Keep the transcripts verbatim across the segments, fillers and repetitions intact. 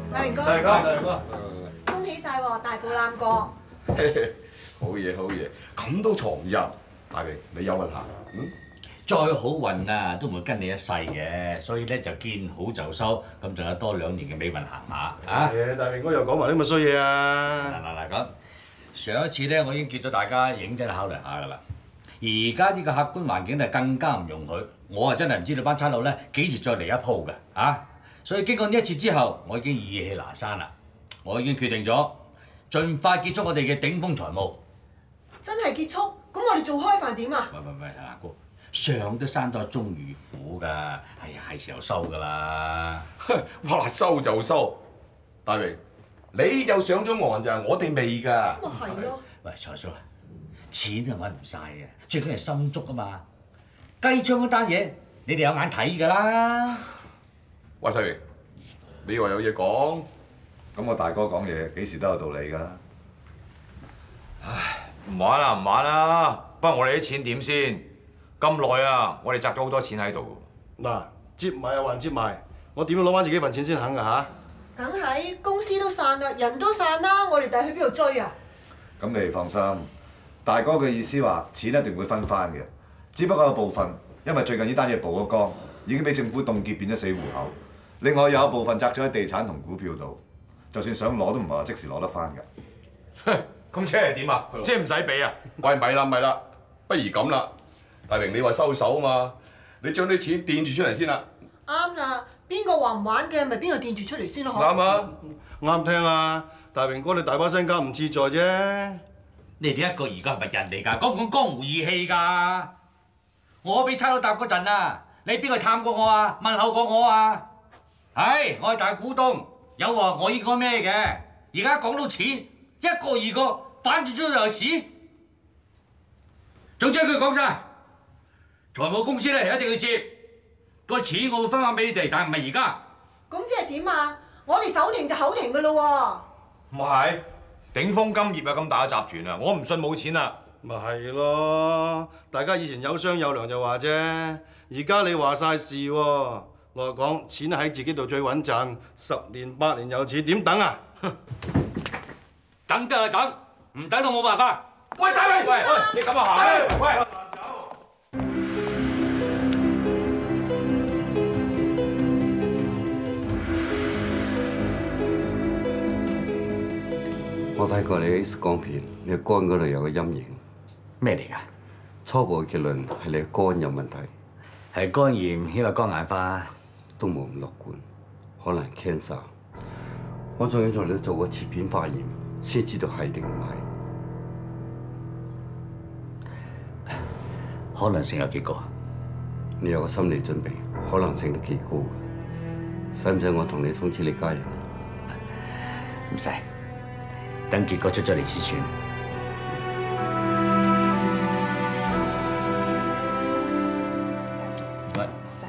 大榮哥， 大榮哥，大榮哥， 恭喜晒喎，大步攬過。 好嘢好嘢，咁都藏入。大榮，你有運行？嗯。 再好運啊，都唔會跟你一世嘅，所以咧就見好就收，咁仲有多兩年嘅美運行下啊！ 誒，大榮哥又講埋啲咁嘅衰嘢嗱啊！ 嗱嗱咁，上一次咧我已經叫咗大家認真考慮下㗎啦。而家呢個客觀環境咧更加唔容許，我啊真係唔知道班差佬咧幾時再嚟一鋪嘅啊！所以經過呢一次之後，我已經意氣闌珊啦，我已經決定咗，盡快結束我哋嘅頂峰財務。 真係結束？咁我哋做開飯點啊？ 喂喂喂，阿哥。上都生咗鐘如虎㗎，哎呀係時候收㗎啦！ 哇，收就收，大榮，你就上咗岸咋，我哋未㗎。 咁咪係咯。 喂，財叔啊，錢都揾唔晒嘅，最緊係心足啊嘛！雞槍嗰單嘢，你哋有眼睇㗎啦！ 喂，世榮，你話有嘢講？ 咁我大哥講嘢幾時都有道理㗎。 唉，唔玩啦唔玩啦，不過我哋啲錢點先？咁耐啊，我哋擲咗好多錢喺度。 嗱，接埋又還接埋，我點樣攞翻自己份錢先肯㗎吓？ 梗係公司都散啦，人都散啦，我哋第去邊度追啊？ 咁你哋放心，大哥嘅意思話錢一定會分翻嘅，只不過有部分因為最近呢單嘢曝咗光，已經俾政府凍結變咗死戶口。另外有一部分擲咗喺地產同股票度，就算想攞都唔係話即時攞得翻㗎。 咁即係點啊？即係唔使俾啊？ 喂，咪啦咪啦，不如咁啦，大榮你話收手啊嘛，你將啲錢墊住出嚟先啦。 啱啦，邊個話唔玩嘅，咪邊個墊住出嚟先咯。 啱啊， 啱聽啊！大榮哥你大把身家唔自在啫。 你哋一個而家係咪人嚟㗎？講唔講江湖義氣㗎？我俾差佬搭嗰陣啊，你邊個探過我啊？問候過我啊？係，我係大股東，有喎，我應該咩嘅？而家講到錢，一個二個反轉出嚟又屎。總之一句講晒，財務公司咧一定要接個錢，我會分翻俾你哋，但係唔係而家。 咁即係點啊？我哋手停就口停㗎咯喎。 唔係，鼎豐金業啊咁大嘅集團啊，我唔信冇錢啊。 咪係咯，大家以前有商有量就話啫，而家你話晒事喎。我話講錢喺自己度最穩陣，十年八年有錢點等啊？ 等得就等，唔等都冇辦法。 喂，大榮，喂喂，你咁啊行啊？喂！ 我睇過你 X 光片，你嘅肝嗰度有個陰影。 咩嚟㗎？ 初步嘅結論係你嘅肝有問題， 係肝炎，因為肝硬化， 都冇咁樂觀，可能係 cancer。我仲要同你做個切片化驗，先知道係定唔係。 可能性有幾高？ 你有個心理準備，可能性都幾高嘅。使唔使我同你通知你家人啊？ 唔使。等結果出咗嚟先算。 喂，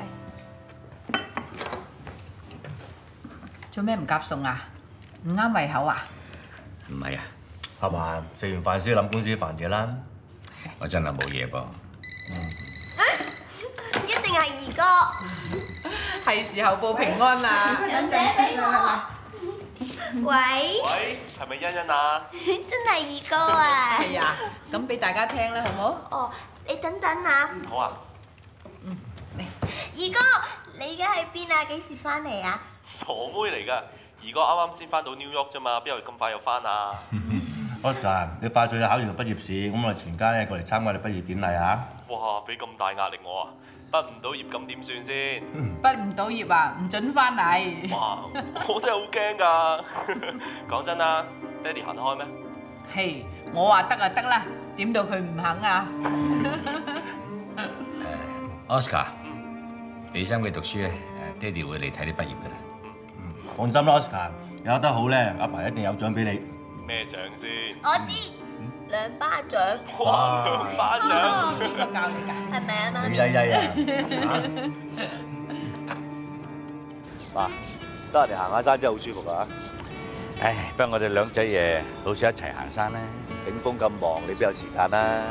做咩唔夾餸啊？唔啱胃口啊？ 唔係啊， 係嘛？食完飯先諗公司煩嘢啦。 我真係冇嘢噃。 一定係二哥， 係時候報平安啦！ 人姐俾我。喂， 喂，係咪欣欣啊？ 真係二哥啊！ 係啊，咁俾大家聽啦，好唔好？ 哦，你等等啊！ 好啊。 嗯，嚟。 二哥，你而家喺邊啊？幾時翻嚟啊？ 傻妹嚟㗎，二哥啱啱先翻到 New York 啫嘛，邊有咁快又翻啊 ？Oscar，你快脆考完個畢業試，咁我哋全家咧過嚟參加你畢業典禮啊！ 哇，俾咁大壓力我啊！畢唔到業咁點算先？ 畢唔到業啊，唔準翻嚟。 哇！我真係好驚㗎。講真啦，爹哋行得開咩？ 嘿，我話得啊得啦，點到佢唔肯啊 ？Oscar，俾心機讀書咧，誒爹哋會嚟睇你畢業㗎啦。 嗯， 放心啦 ，Oscar，有得好咧，阿爸一定有獎俾你。 咩獎先？ 我知。兩巴掌， 哇！兩巴掌， 邊個教你㗎？ 係咪啊，媽咪？ 曳曳啊！ 嗱，得閒哋行下山真係好舒服啊！ 唉，不過我哋兩仔爺好似一齊行山咧。 鼎豐咁忙，你邊有時間啦？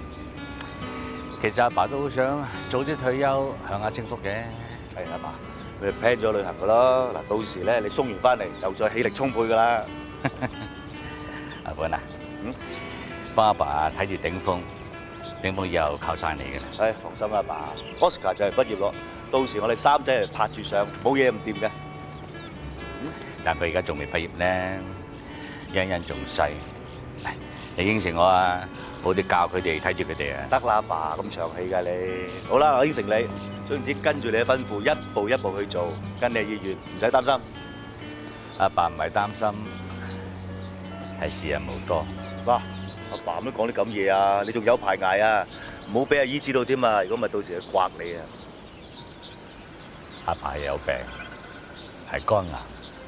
其實阿爸都好想早啲退休，享下清福嘅。 係阿爸， 咪 plan 咗旅行噶咯。嗱，到時咧你鬆完翻嚟，又再氣力充沛噶啦。 阿本啊，嗯，幫阿爸睇住頂峰，頂峰以後靠晒你嘅啦。 唉，放心啦，阿爸 ，Oscar 就係畢業咯，到時我哋三仔係拍住上，冇嘢唔掂嘅。 但佢而家仲未畢業咧，欣欣仲細，你應承我啊，好啲教佢哋，睇住佢哋啊。 得啦，阿爸咁長氣㗎你。好啦，我應承你，總之跟住你嘅吩咐，一步一步去做，跟你嘅意願，唔使擔心。 阿爸唔係擔心，係時日無多。 嗱，阿爸都講啲咁嘢啊，你仲有排捱啊，唔好俾阿姨知道添啊，如果咪到時佢刮你啊。 阿爸係有病，係肝癌。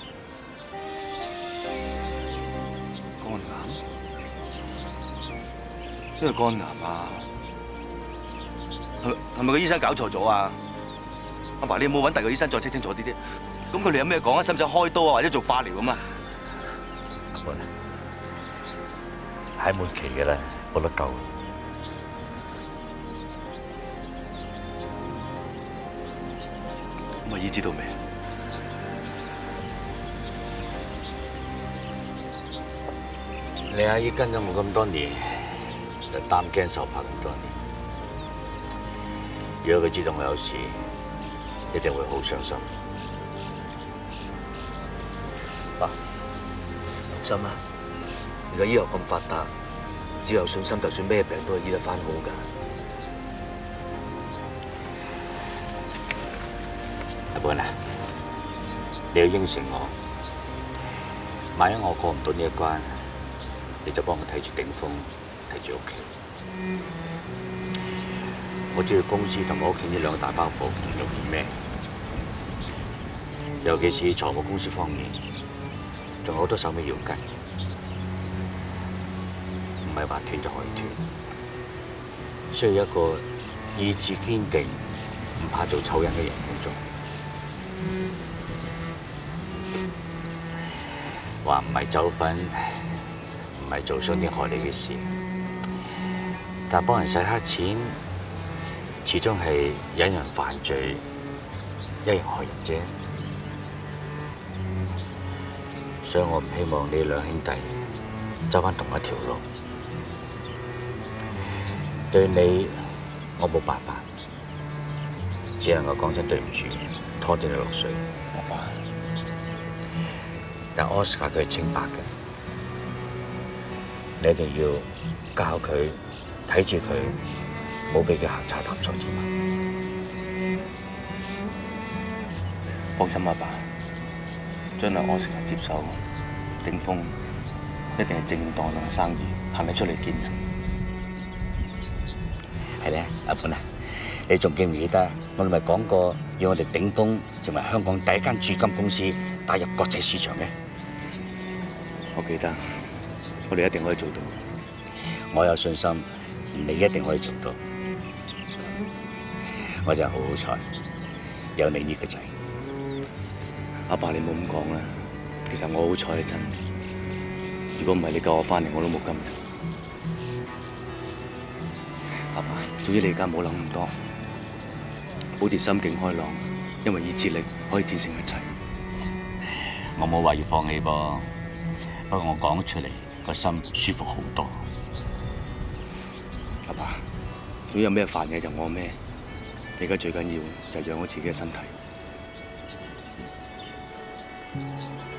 肝癌？因為肝癌啊？係咪係咪個醫生搞錯咗啊？阿爸，你有冇揾第二個醫生再 check 清楚啲啲？咁佢哋有咩講啊？使唔使開刀啊？或者做化療咁啊？ 阿本啊，係末期嘅啦，冇得救。 咁阿姨知道未？ 你阿姨跟咗我咁多年，就擔驚受怕咁多年。如果佢知道我有事，一定會好傷心。 爸，放心啦，而家醫學咁發達，只要有信心，就算咩病都係醫得翻好㗎。 阿本啊，你要應承我，萬一我過唔到呢一關，你就幫我睇住頂峰，睇住屋企。我知道公司同我屋企呢兩個大包袱唔容易孭，尤其是財務公司方面，仲有好多手尾要跟，唔係話斷就可以斷，需要一個意志堅定、唔怕做醜人嘅人工作。話唔係走粉，唔係做傷天害理嘅事，但幫人洗黑錢，始終係有人犯罪，一人害人啫。所以我唔希望你兩兄弟走返同一條路。對你，我冇辦法，只能夠講聲對唔住，拖住你落水。阿爸，但 Oscar 佢係清白嘅，你一定要教佢睇住佢，冇俾佢行差踏錯啫嘛。 放心，阿爸，將來 Oscar 接手，頂峰一定係正當當嘅生意，行得出嚟見人。 係咧，阿本啊，你仲記唔記得我哋咪講過，要我哋頂峰成為香港第一間鑄金公司，打入國際市場嘅？ 我記得，我哋一定可以做到。 我有信心，你一定可以做到。我真係好好彩，有你呢個仔。 阿爸，你冇咁講啦，其實我好彩一陣。如果唔係你救我翻嚟，我都冇今日。阿爸，總之你而家唔好諗咁多，保持心境開朗，因為意志力可以戰勝一切。 我冇話要放棄噃，不過我講出嚟個心舒服好多。 阿爸，總之有咩煩嘢就我孭，你而家最緊要就養好自己嘅身體。